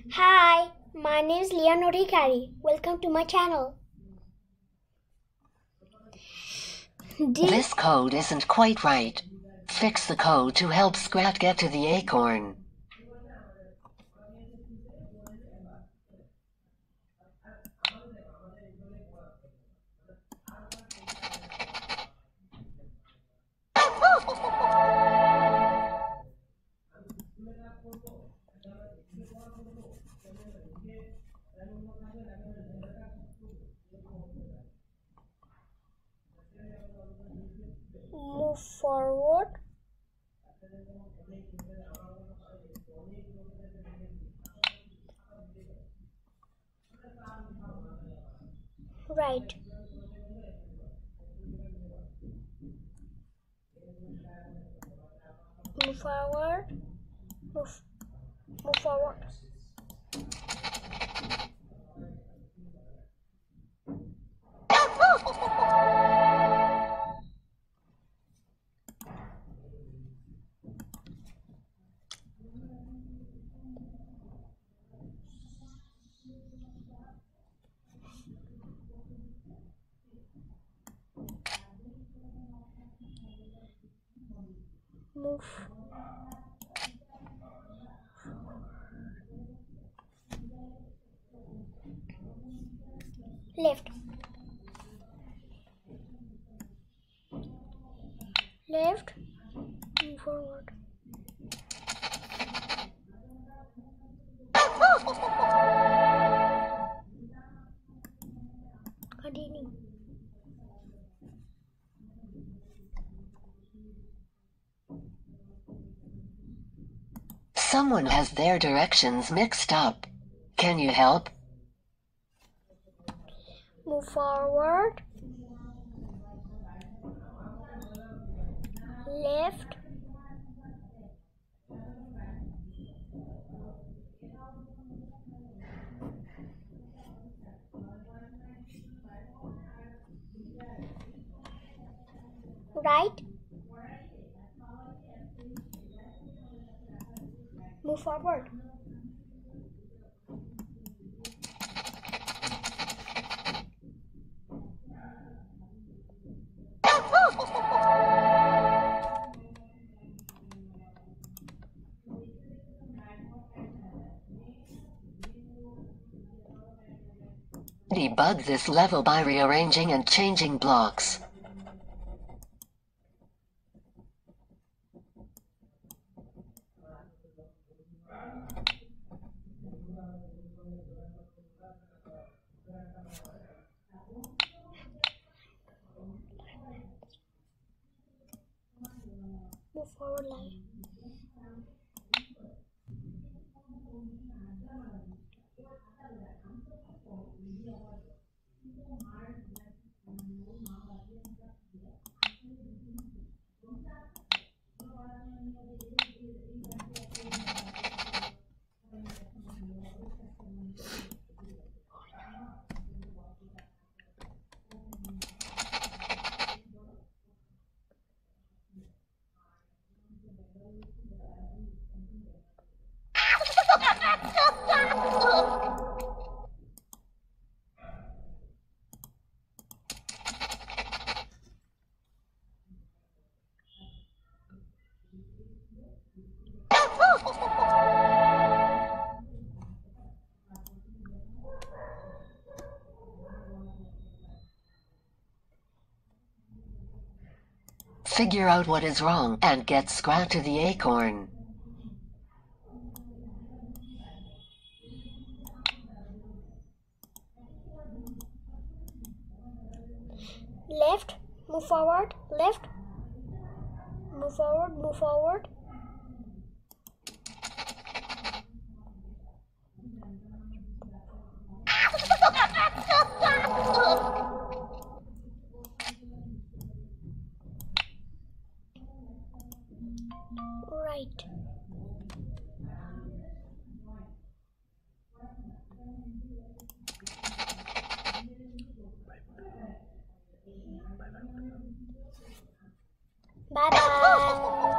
Hi, my name is Leonor Hikari. Welcome to my channel. This code isn't quite right. Fix the code to help Scrat get to the acorn. Move forward. Right. Move forward. Move forward. Move. Left. Left. Move forward. Continue. Someone has their directions mixed up. Can you help? Move forward. Left. Right. Move forward. Debug this level by rearranging and changing blocks. Move forward line. Figure out what is wrong and get Scrat to the acorn. Left. Move forward. Left. Move forward. Move forward. Right. Bye bye.